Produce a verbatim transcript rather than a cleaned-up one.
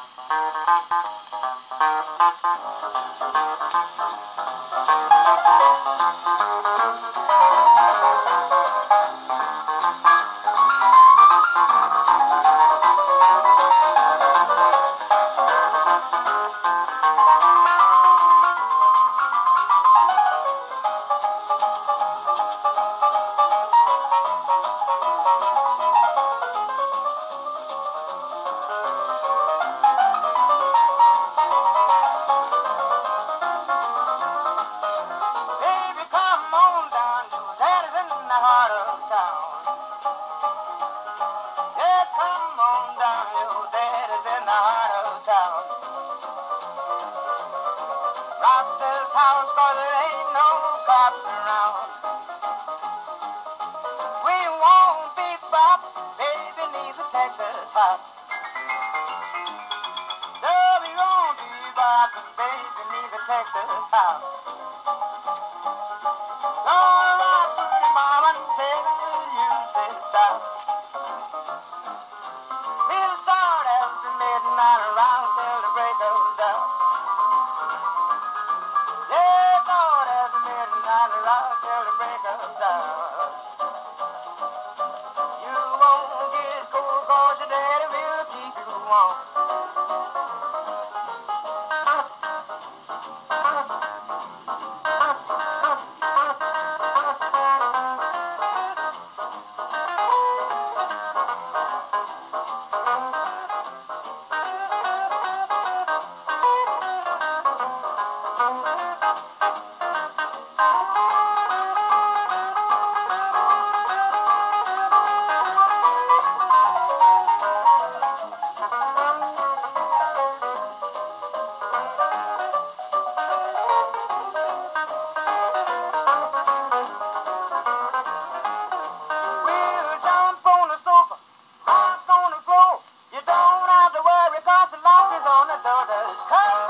This house, 'cause there ain't no cops around. We won't be bop, baby, needs a Texas house. No, we won't be bop, baby, needs a Texas house. Gonna rock to your mama and tell you say stop. We'll start after midnight around till the break of dawn. Yeah, Lord, after midnight around till the break of dawn. You won't get cold 'cause your daddy will keep you warm. Come